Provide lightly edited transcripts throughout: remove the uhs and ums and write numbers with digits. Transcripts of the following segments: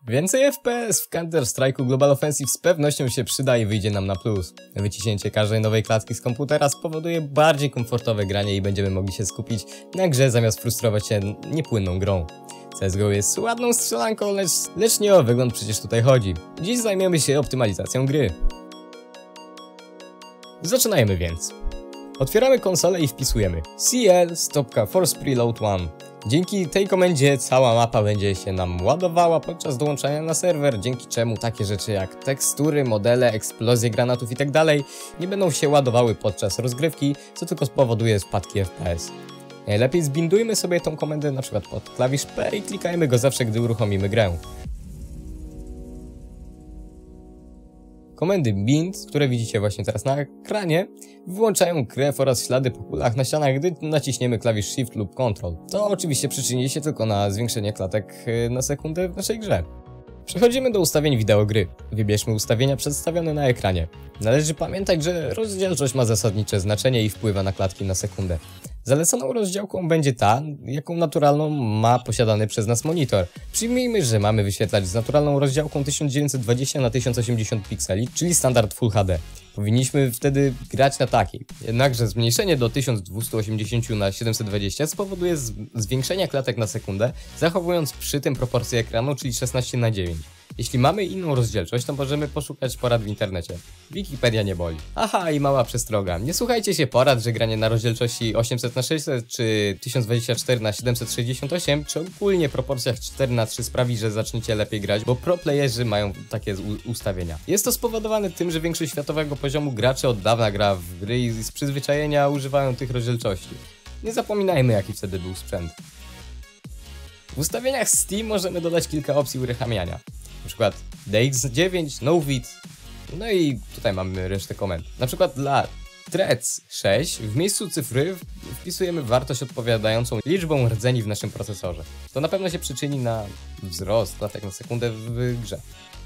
Więcej FPS w Counter-Strike'u Global Offensive z pewnością się przyda i wyjdzie nam na plus. Wyciśnięcie każdej nowej klatki z komputera spowoduje bardziej komfortowe granie i będziemy mogli się skupić na grze zamiast frustrować się niepłynną grą. CSGO jest ładną strzelanką, lecz nie o wygląd przecież tutaj chodzi. Dziś zajmiemy się optymalizacją gry. Zaczynajmy więc. Otwieramy konsolę i wpisujemy CL stopka force preload 1. Dzięki tej komendzie cała mapa będzie się nam ładowała podczas dołączania na serwer, dzięki czemu takie rzeczy jak tekstury, modele, eksplozje granatów itd. nie będą się ładowały podczas rozgrywki, co tylko spowoduje spadki FPS. Najlepiej zbindujmy sobie tą komendę np. pod klawisz P i klikajmy go zawsze, gdy uruchomimy grę. Komendy bind, które widzicie właśnie teraz na ekranie, wyłączają krew oraz ślady po kulach na ścianach, gdy naciśniemy klawisz Shift lub Ctrl. To oczywiście przyczyni się tylko na zwiększenie klatek na sekundę w naszej grze. Przechodzimy do ustawień wideo gry. Wybierzmy ustawienia przedstawione na ekranie. Należy pamiętać, że rozdzielczość ma zasadnicze znaczenie i wpływa na klatki na sekundę. Zaleconą rozdziałką będzie ta, jaką naturalną ma posiadany przez nas monitor. Przyjmijmy, że mamy wyświetlać z naturalną rozdziałką 1920 na 1080 pikseli, czyli standard Full HD. Powinniśmy wtedy grać na takiej. Jednakże zmniejszenie do 1280 na 720 spowoduje zwiększenie klatek na sekundę, zachowując przy tym proporcję ekranu, czyli 16:9. Jeśli mamy inną rozdzielczość, to możemy poszukać porad w internecie. Wikipedia nie boli. Aha, i mała przestroga. Nie słuchajcie się porad, że granie na rozdzielczości 800:600 czy 1024:768 czy ogólnie proporcjach 4:3 sprawi, że zaczniecie lepiej grać, bo pro playerzy mają takie ustawienia. Jest to spowodowane tym, że większość światowego poziomu graczy od dawna gra w gry i z przyzwyczajenia używają tych rozdzielczości. Nie zapominajmy, jaki wtedy był sprzęt. W ustawieniach Steam możemy dodać kilka opcji uruchamiania. Na przykład DX9, NoVid, no i tutaj mamy resztę komend. Na przykład dla Threads 6 w miejscu cyfry wpisujemy wartość odpowiadającą liczbą rdzeni w naszym procesorze. To na pewno się przyczyni na wzrost klatek na sekundę w grze.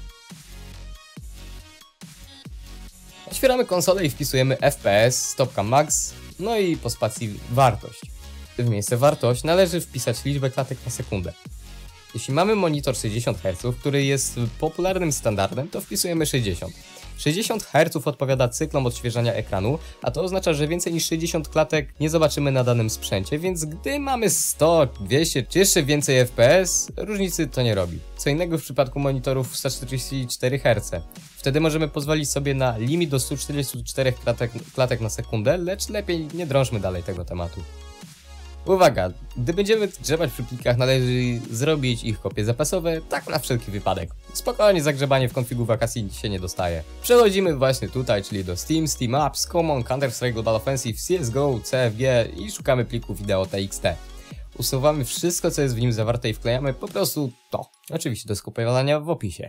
Otwieramy konsolę i wpisujemy FPS, stopka max, no i po spacji wartość. W miejsce wartość należy wpisać liczbę klatek na sekundę. Jeśli mamy monitor 60 Hz, który jest popularnym standardem, to wpisujemy 60. 60 Hz odpowiada cyklom odświeżania ekranu, a to oznacza, że więcej niż 60 klatek nie zobaczymy na danym sprzęcie, więc gdy mamy 100, 200 czy jeszcze więcej FPS, różnicy to nie robi. Co innego w przypadku monitorów 144 Hz. Wtedy możemy pozwolić sobie na limit do 144 klatek na sekundę, lecz lepiej nie drążmy dalej tego tematu. Uwaga, gdy będziemy grzebać przy plikach, należy zrobić ich kopie zapasowe, tak na wszelki wypadek. Spokojnie, zagrzebanie w konfigu wakacji się nie dostaje. Przechodzimy właśnie tutaj, czyli do Steam, Steam Apps, Common, Counter-Strike Global Offensive, CSGO, CFG i szukamy pliku wideo TXT. Usuwamy wszystko, co jest w nim zawarte i wklejamy po prostu to. Oczywiście do skopiowania w opisie.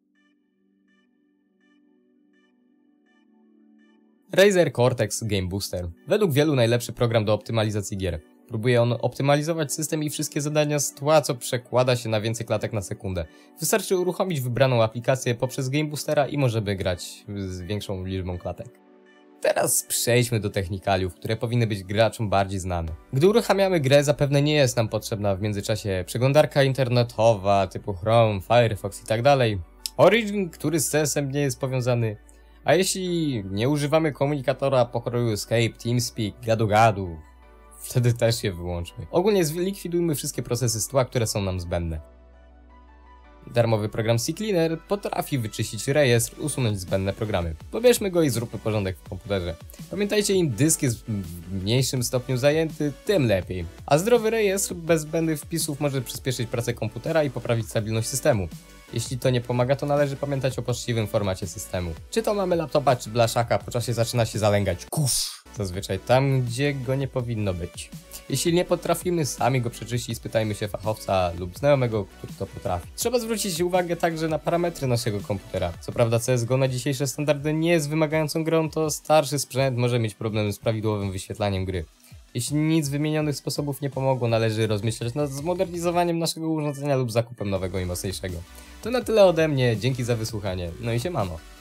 Razer Cortex Game Booster. Według wielu najlepszy program do optymalizacji gier. Próbuje on optymalizować system i wszystkie zadania z tła, co przekłada się na więcej klatek na sekundę. Wystarczy uruchomić wybraną aplikację poprzez Game Boostera i możemy grać z większą liczbą klatek. Teraz przejdźmy do technikaliów, które powinny być graczom bardziej znane. Gdy uruchamiamy grę, zapewne nie jest nam potrzebna w międzyczasie przeglądarka internetowa typu Chrome, Firefox itd. Origin, który z CS-em nie jest powiązany. A jeśli nie używamy komunikatora pokroju Escape, TeamSpeak, gadu-gadu, wtedy też je wyłączmy. Ogólnie zlikwidujmy wszystkie procesy z tła, które są nam zbędne. Darmowy program CCleaner potrafi wyczyścić rejestr, usunąć zbędne programy. Pobierzmy go i zróbmy porządek w komputerze. Pamiętajcie, im dysk jest w mniejszym stopniu zajęty, tym lepiej. A zdrowy rejestr bez zbędnych wpisów może przyspieszyć pracę komputera i poprawić stabilność systemu. Jeśli to nie pomaga, to należy pamiętać o poczciwym formacie systemu. Czy to mamy laptopa, czy blaszaka, po czasie zaczyna się zalęgać kurz. Zazwyczaj tam, gdzie go nie powinno być. Jeśli nie potrafimy sami go przeczyścić, spytajmy się fachowca lub znajomego, który to potrafi. Trzeba zwrócić uwagę także na parametry naszego komputera. Co prawda CSGO na dzisiejsze standardy nie jest wymagającą grą, to starszy sprzęt może mieć problem z prawidłowym wyświetlaniem gry. Jeśli nic z wymienionych sposobów nie pomogło, należy rozmyślać nad zmodernizowaniem naszego urządzenia lub zakupem nowego i mocniejszego. To na tyle ode mnie, dzięki za wysłuchanie, no i siemano.